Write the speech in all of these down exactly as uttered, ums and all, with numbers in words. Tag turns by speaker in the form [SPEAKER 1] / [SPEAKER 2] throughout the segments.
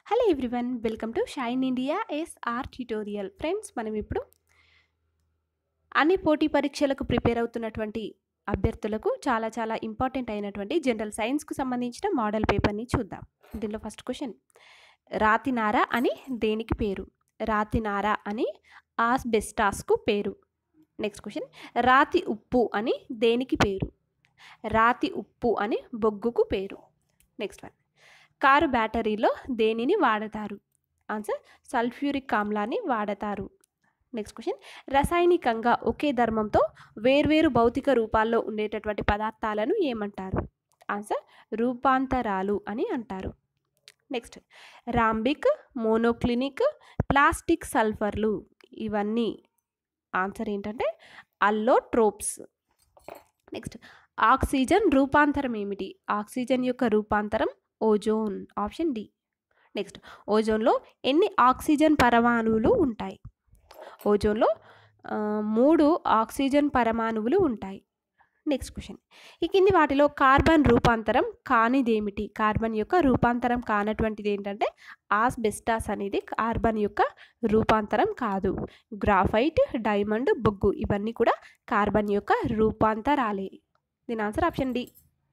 [SPEAKER 1] Hello everyone, welcome to Shine India SR tutorial. Friends, మనం ఇప్పుడు అన్ని పోటీ పరీక్షలకు ప్రిపేర్ అవుతున్నటువంటి అభ్యర్థులకు చాలా చాలా ఇంపార్టెంట్ అయినటువంటి జనరల్ సైన్స్కు సంబంధించిన మోడల్ పేపర్ని చూద్దాం. దీనిలో ఫస్ట్ క్వశ్చన్, రాతినార అని దేనికి పేరు? రాతినార అని ఆస్బెస్టాస్కు పేరు. నెక్స్ట్ క్వశ్చన్, రాతి ఉప్పు అని దేనికి పేరు? రాతి ఉప్పు అని బొగ్గుకు పేరు. నెక్స్ట్ వన్, కారు బ్యాటరీలో దేనిని వాడతారు? ఆన్సర్, సల్ఫ్యూరిక్ ఆమ్లాన్ని వాడతారు. నెక్స్ట్ క్వశ్చన్, రసాయనికంగా ఒకే ధర్మంతో వేర్వేరు భౌతిక రూపాల్లో ఉండేటటువంటి పదార్థాలను ఏమంటారు? ఆన్సర్, రూపాంతరాలు అని అంటారు. నెక్స్ట్, రాంబిక్, మోనోక్లినిక్, ప్లాస్టిక్ సల్ఫర్లు ఇవన్నీ ఆన్సర్ ఏంటంటే అల్లోట్రోప్స్. నెక్స్ట్, ఆక్సిజన్ రూపాంతరం ఏమిటి? ఆక్సిజన్ యొక్క రూపాంతరం ఓజోన్. Option D. నెక్స్ట్, ఓజోన్లో ఎన్ని ఆక్సిజన్ పరమాణువులు ఉంటాయి? ఓజోన్లో మూడు ఆక్సిజన్ పరమాణువులు ఉంటాయి. నెక్స్ట్ క్వశ్చన్, ఈ కింది వాటిలో కార్బన్ రూపాంతరం కానిదేమిటి? కార్బన్ యొక్క రూపాంతరం కానటువంటిది ఏంటంటే ఆస్బెస్టాస్ అనేది కార్బన్ యొక్క రూపాంతరం కాదు. గ్రాఫైట్, డైమండ్, బొగ్గు ఇవన్నీ కూడా కార్బన్ యొక్క రూపాంతరాలే. దీని answer option D.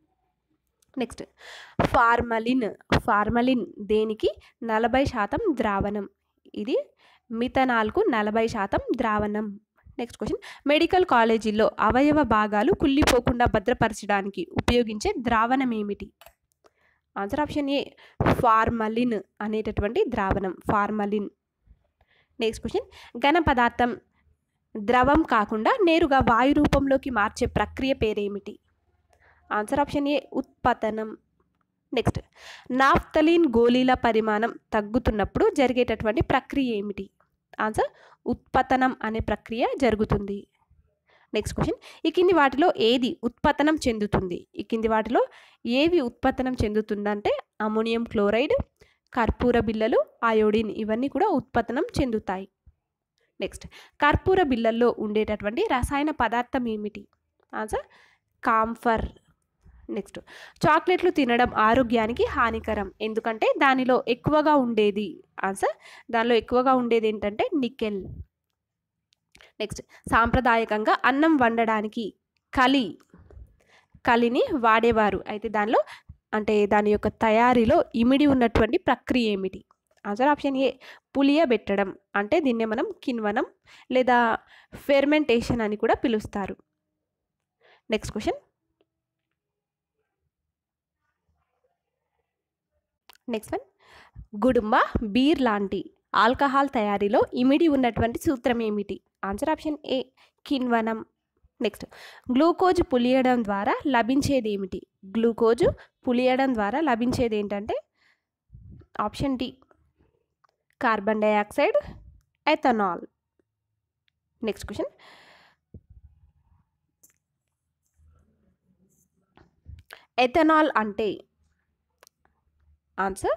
[SPEAKER 1] Next, formalin. Formalin దేనికి నలభై శాతం ద్రావణం? ఇది మిథనాల్కు నలభై శాతం ద్రావణం. నెక్స్ట్ క్వశ్చన్, మెడికల్ కాలేజీల్లో అవయవ భాగాలు కుళ్ళిపోకుండా భద్రపరచడానికి ఉపయోగించే ద్రావణం ఏమిటి? ఆన్సర్ ఆప్షన్ ఏ, ఫార్మలిన్ అనేటటువంటి ద్రావణం ఫార్మలిన్. నెక్స్ట్ క్వశ్చన్, ఘన పదార్థం ద్రవం కాకుండా నేరుగా వాయు రూపంలోకి మార్చే ప్రక్రియ పేరేమిటి? ఆన్సర్ ఆప్షన్ ఏ, ఉత్పతనం. నెక్స్ట్, నాఫ్తలిన్ గోళీల పరిమాణం తగ్గుతున్నప్పుడు జరిగేటటువంటి ప్రక్రియ ఏమిటి? ఆన్సర్, ఉత్పతనం అనే ప్రక్రియ జరుగుతుంది. నెక్స్ట్ క్వశ్చన్, ఈ కింది వాటిలో ఏది ఉత్పతనం చెందుతుంది? ఈ కింది వాటిలో ఏవి ఉత్పతనం చెందుతుందంటే అమోనియం క్లోరైడ్, కర్పూర బిళ్ళలు, అయోడిన్ ఇవన్నీ కూడా ఉత్పతనం చెందుతాయి. నెక్స్ట్, కర్పూర బిళ్ళల్లో ఉండేటటువంటి రసాయన పదార్థం ఏమిటి? ఆన్సర్, కాంఫర్. నెక్స్ట్, చాక్లెట్లు తినడం ఆరోగ్యానికి హానికరం ఎందుకంటే దానిలో ఎక్కువగా ఉండేది? ఆన్సర్, దానిలో ఎక్కువగా ఉండేది ఏంటంటే నికెల్. నెక్స్ట్, సాంప్రదాయకంగా అన్నం వండడానికి కలి కలిని వాడేవారు అయితే దానిలో అంటే దాని యొక్క తయారీలో ఇమిడి ఉన్నటువంటి ప్రక్రియ ఏమిటి? ఆన్సర్ ఆప్షన్ ఏ, పులియబెట్టడం అంటే దీన్నే మనం కిణ్వనం లేదా ఫెర్మెంటేషన్ అని కూడా పిలుస్తారు. నెక్స్ట్ క్వశ్చన్, నెక్స్ట్ వన్, గుడుంబ బీర్ లాంటి ఆల్కహాల్ తయారీలో ఇమిడి ఉన్నటువంటి సూత్రం ఏమిటి? ఆన్సర్ ఆప్షన్ ఏ, కిణ్వనం. నెక్స్ట్, గ్లూకోజ్ పులియడం ద్వారా లభించేది ఏమిటి? గ్లూకోజ్ పులియడం ద్వారా లభించేది ఏంటంటే option D, carbon dioxide, ethanol. Next question, ethanol అంటే answer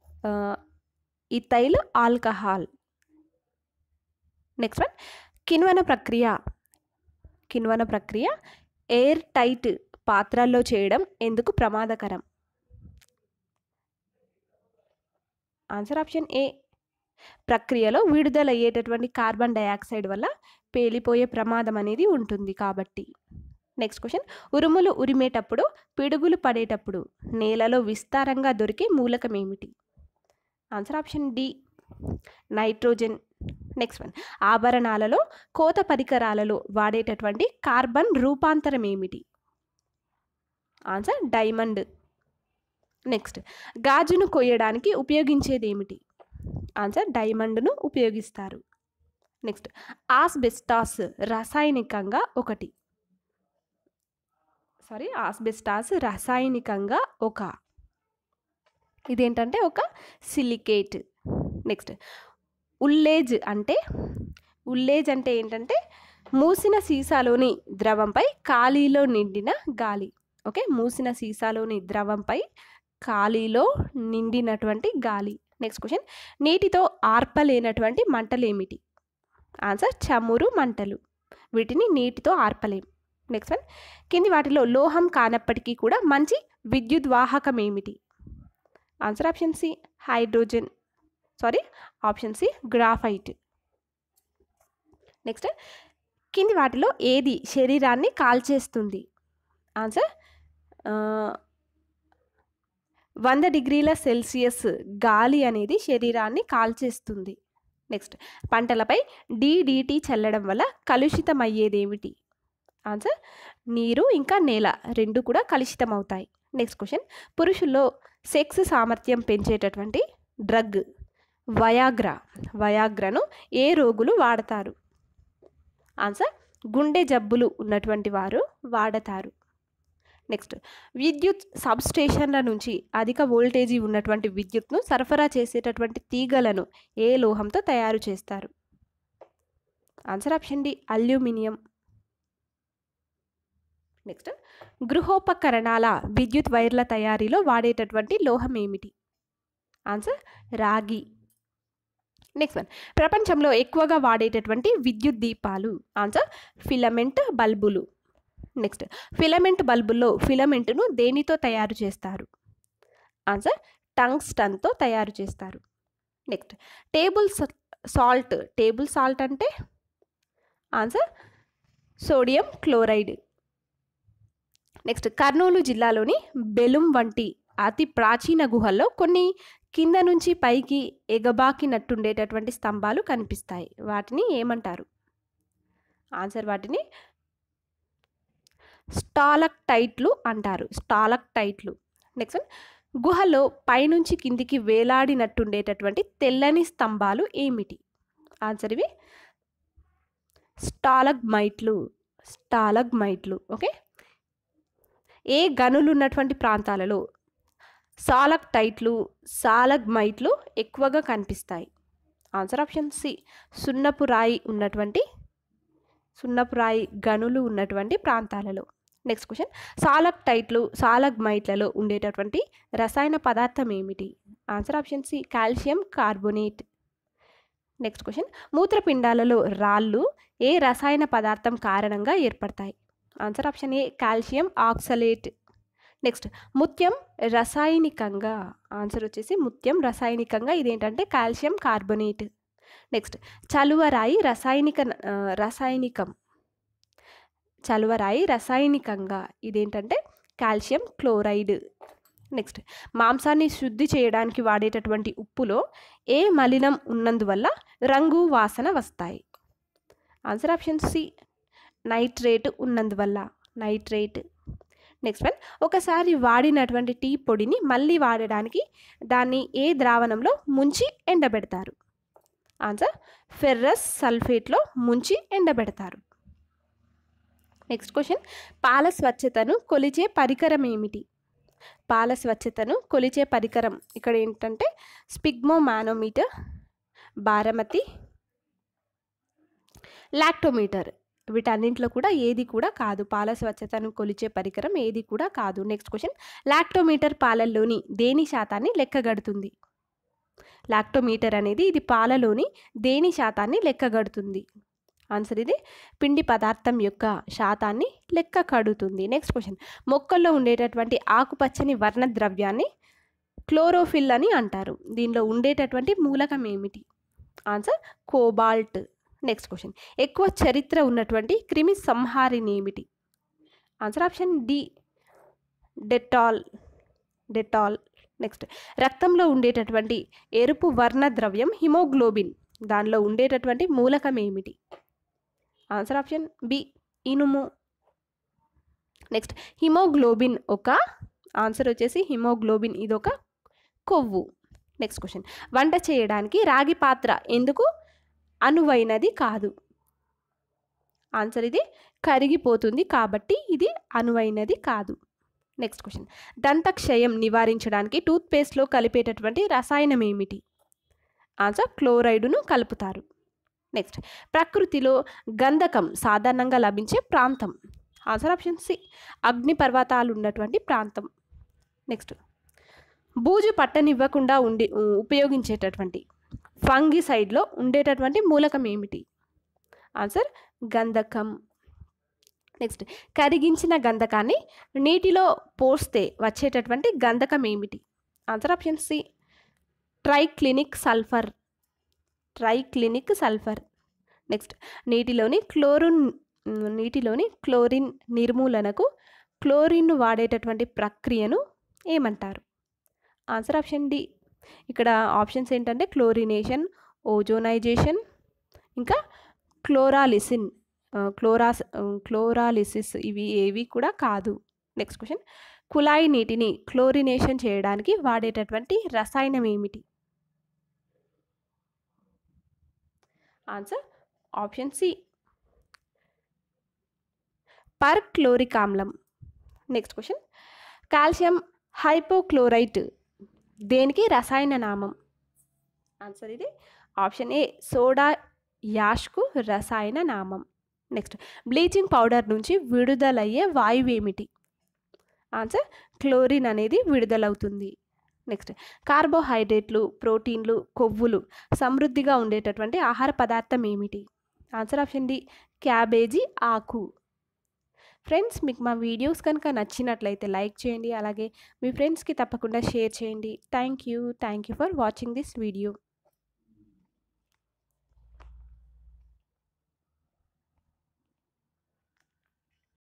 [SPEAKER 1] ethyl alcohol. Next one, కిణ్వన ప్రక్రియ కిణ్వన ప్రక్రియ ఎయిర్ టైట్ పాత్రల్లో చేయడం ఎందుకు ప్రమాదకరం? ఆన్సర్ ఆప్షన్ ఏ, ప్రక్రియలో విడుదలయ్యేటటువంటి కార్బన్ డైఆక్సైడ్ వల్ల పేలిపోయే ప్రమాదం అనేది ఉంటుంది కాబట్టి. నెక్స్ట్ క్వశ్చన్, ఉరుములు ఉరిమేటప్పుడు పిడుగులు పడేటప్పుడు నేలలో విస్తారంగా దొరికే మూలకం ఏమిటి? Answer option D, nitrogen. Next one, ఆభరణాలలో కోత పరికరాలలో వాడేటటువంటి కార్బన్ రూపాంతరం ఏమిటి? Answer, diamond. నెక్స్ట్, గాజును కొయ్యడానికి ఉపయోగించేది ఏమిటి? ఆన్సర్, డైమండ్ను ఉపయోగిస్తారు. నెక్స్ట్, ఆస్బెస్టాస్ రాసాయనికంగా ఒకటి సారీ ఆస్బెస్టాస్ రాసాయనికంగా ఒక ఇదేంటంటే ఒక సిలికేట్. నెక్స్ట్, ఉల్లేజ్ అంటే ఉల్లేజ్ అంటే ఏంటంటే మూసిన సీసాలోని ద్రవంపై ఖాళీలో నిండిన గాలి. ఓకే, మూసిన సీసాలోని ద్రవంపై ఖాళీలో నిండినటువంటి గాలి. నెక్స్ట్ క్వశ్చన్, నీటితో ఆర్పలేనటువంటి మంటలు ఏమిటి? ఆన్సర్, చమురు మంటలు. వీటిని నీటితో ఆర్పలేం. నెక్స్ట్ వన్, కింది వాటిలో లోహం కానప్పటికీ కూడా మంచి విద్యుద్వాహకం ఏమిటి? Answer option C, hydrogen. Sorry option C graphite. Next, కింది వాటిలో ఏది శరీరాన్ని కాల్చేస్తుంది? ఆన్సర్ వంద డిగ్రీల సెల్సియస్ గాలి అనేది శరీరాన్ని కాల్చేస్తుంది. నెక్స్ట్, పంటలపై డిడిటి చల్లడం వల్ల కలుషితమయ్యేదేమిటి? ఆన్సర్ నీరు ఇంకా నేల రెండు కూడా కలుషితం అవుతాయి. నెక్స్ట్ క్వశ్చన్, పురుషుల్లో సెక్స్ సామర్థ్యం పెంచేటటువంటి డ్రగ్ వయాగ్రా. వయాగ్రాను ఏ రోగులు వాడతారు? ఆన్సర్ గుండె జబ్బులు ఉన్నటువంటి వారు వాడతారు. నెక్స్ట్, విద్యుత్ సబ్స్టేషన్ల నుంచి అధిక వోల్టేజీ ఉన్నటువంటి విద్యుత్ను సరఫరా చేసేటటువంటి తీగలను ఏ లోహంతో తయారు చేస్తారు? Answer option D aluminium. Next, గృహోపకరణాల విద్యుత్ వైర్ల తయారీలో వాడేటటువంటి లోహం ఏమిటి? ఆన్సర్ రాగి. నెక్స్ట్ వన్, ప్రపంచంలో ఎక్కువగా వాడేటటువంటి విద్యుత్ దీపాలు? ఆన్సర్ ఫిలమెంట్ బల్బులు. నెక్స్ట్, ఫిలమెంట్ బల్బుల్లో ఫిలమెంట్ను దేనితో తయారు చేస్తారు? ఆన్సర్ టంగ్స్టన్తో తయారు చేస్తారు. Next, table salt. Table salt అంటే answer sodium chloride. Next, Kurnool జిల్లాలోని బెలుం వంటి అతి ప్రాచీన గుహల్లో కొన్ని కింద నుంచి పైకి ఎగబాకినట్టుండేటటువంటి స్తంభాలు కనిపిస్తాయి. వాటిని ఏమంటారు? ఆన్సర్ వాటిని స్టాలక్టైట్లు అంటారు. స్టాలక్టైట్లు. నెక్స్ట్, గుహలో పైనుంచి కిందికి వేలాడినట్టుండేటటువంటి తెల్లని స్తంభాలు ఏమిటి? ఆన్సర్ ఇవి స్టాలగ్మైట్లు. స్టాలగ్మైట్లు. ఓకే. ఏ గనులు ఉన్నటువంటి ప్రాంతాలలో సాలక్టైట్లు సాలగ్మైట్లు ఎక్కువగా కనిపిస్తాయి? ఆన్సర్ ఆప్షన్ సి సున్నపు రాయి ఉన్నటువంటి సున్నపు రాయి గనులు ఉన్నటువంటి ప్రాంతాలలో. నెక్స్ట్ క్వశ్చన్, సాలక్టైట్లు సాలగ్మైట్లలో ఉండేటటువంటి రసాయన పదార్థం ఏమిటి? Answer option C calcium carbonate. Next question, మూత్రపిండాలలో రాళ్ళు ఏ రసాయన పదార్థం కారణంగా ఏర్పడతాయి? Answer option A calcium oxalate. Next, ముత్యం రసాయనికంగా. ఆన్సర్ వచ్చేసి ముత్యం రసాయనికంగా ఇదేంటంటే కాల్షియం కార్బోనేట్. నెక్స్ట్, చలువరాయి రసాయనిక రసాయనికం చలువరాయి రసాయనికంగా ఇదేంటంటే కాల్షియం క్లోరైడ్. నెక్స్ట్, మాంసాన్ని శుద్ధి చేయడానికి వాడేటటువంటి ఉప్పులో ఏ మలినం ఉన్నందువల్ల రంగు వాసన వస్తాయి? ఆన్సర్ ఆప్షన్ సి నైట్రేట్ ఉన్నందువల్ల. నైట్రేట్. నెక్స్ట్ వన్, ఒకసారి వాడినటువంటి టీ పొడిని మళ్ళీ వాడడానికి దాన్ని ఏ ద్రావణంలో ముంచి ఎండబెడతారు? ఆన్సర్ ఫెర్రస్ సల్ఫేట్లో ముంచి ఎండబెడతారు. నెక్స్ట్ క్వశ్చన్, పాల స్వచ్ఛతను కొలిచే పరికరం ఏమిటి? పాల స్వచ్ఛతను కొలిచే పరికరం ఇక్కడ ఏంటంటే స్పిగ్మో మానోమీటర్, బారమతి, లాక్టోమీటర్. వీటన్నింటిలో కూడా ఏది కూడా కాదు. పాల స్వచ్ఛతను కొలిచే పరికరం ఏది కూడా కాదు. నెక్స్ట్ క్వశ్చన్, లాక్టోమీటర్ పాలల్లోని దేని శాతాన్ని లెక్కగడుతుంది? లాక్టోమీటర్ అనేది ఇది పాలలోని దేని శాతాన్ని లెక్కగడుతుంది? ఆన్సర్ ఇది పిండి పదార్థం యొక్క శాతాన్ని లెక్క కడుతుంది. నెక్స్ట్ క్వశ్చన్, మొక్కల్లో ఉండేటటువంటి ఆకుపచ్చని వర్ణ ద్రవ్యాన్ని క్లోరోఫిల్ అని అంటారు. దీనిలో ఉండేటటువంటి మూలకం ఏమిటి? Answer cobalt. నెక్స్ట్ క్వశ్చన్, ఎక్కువ చరిత్ర ఉన్నటువంటి క్రిమి సంహారిణి ఏమిటి? Answer option D Dettol. Dettol. Next, రక్తంలో ఉండేటటువంటి ఎరుపు వర్ణ ద్రవ్యం హిమోగ్లోబిన్. దానిలో ఉండేటటువంటి మూలకం ఏమిటి? ఆన్సర్ ఆప్షన్ బి ఇనుము. నెక్స్ట్, హిమోగ్లోబిన్ ఒక ఆన్సర్ వచ్చేసి హిమోగ్లోబిన్ ఇదొక కొవ్వు. నెక్స్ట్ క్వశ్చన్, వంట చేయడానికి రాగి పాత్ర ఎందుకు అనువైనది కాదు? ఆన్సర్ ఇది కరిగిపోతుంది కాబట్టి ఇది అనువైనది కాదు. నెక్స్ట్ క్వశ్చన్, దంతక్షయం నివారించడానికి టూత్పేస్ట్లో కలిపేటటువంటి రసాయనం ఏమిటి? ఆన్సర్ క్లోరైడును కలుపుతారు. నెక్స్ట్, ప్రకృతిలో గంధకం సాధారణంగా లభించే ప్రాంతం? ఆన్సర్ ఆప్షన్ సి అగ్ని పర్వతాలు ఉన్నటువంటి ప్రాంతం. నెక్స్ట్, బూజు పట్టనివ్వకుండా ఉండి ఉపయోగించేటటువంటి ఫంగిసైడ్లో ఉండేటటువంటి మూలకం ఏమిటి? ఆన్సర్ గంధకం. నెక్స్ట్, కరిగించిన గంధకాన్ని నీటిలో పోస్తే వచ్చేటటువంటి గంధకం ఏమిటి? Answer option C triclinic sulphur, triclinic sulphur. Next నీటిలోని క్లోరిన్ నీటిలోని క్లోరిన్ నిర్మూలనకు క్లోరిన్ వాడేటటువంటి ప్రక్రియను ఏమంటారు? Answer option D. ఇక్కడ ఆప్షన్స్ ఏంటంటే క్లోరినేషన్, ఓజోనైజేషన్, ఇంకా క్లోరాలిసిన్ క్లోరాస్ క్లోరాలిసిస్ ఇవి ఏవి కూడా కాదు. నెక్స్ట్ క్వశ్చన్, కుళాయి నీటిని క్లోరినేషన్ చేయడానికి వాడేటటువంటి రసాయనం ఏమిటి? ఆన్సర్ ఆప్షన్ సి, పర్క్లోరిక్ ఆమ్లం. నెక్స్ట్ క్వశ్చన్, కాల్షియం హైపోక్లోరైట్ దేనికి రసాయన నామం? ఆన్సర్ ఇది ఆప్షన్ ఏ, సోడా యాష్కు రసాయన నామం. నెక్స్ట్, బ్లీచింగ్ పౌడర్ నుంచి విడుదలయ్యే వాయువు ఏమిటి? ఆన్సర్ క్లోరిన్ అనేది విడుదలవుతుంది. నెక్స్ట్, కార్బోహైడ్రేట్లు, ప్రోటీన్లు, కొవ్వులు సమృద్ధిగా ఉండేటటువంటి ఆహార పదార్థం ఏమిటి? ఆన్సర్ ఆప్షన్ డి, క్యాబేజీ ఆకు. ఫ్రెండ్స్, మీకు మా వీడియోస్ కనుక నచ్చినట్లయితే లైక్ చేయండి, అలాగే మీ ఫ్రెండ్స్కి తప్పకుండా షేర్ చేయండి. Thank you thank you for watching this video.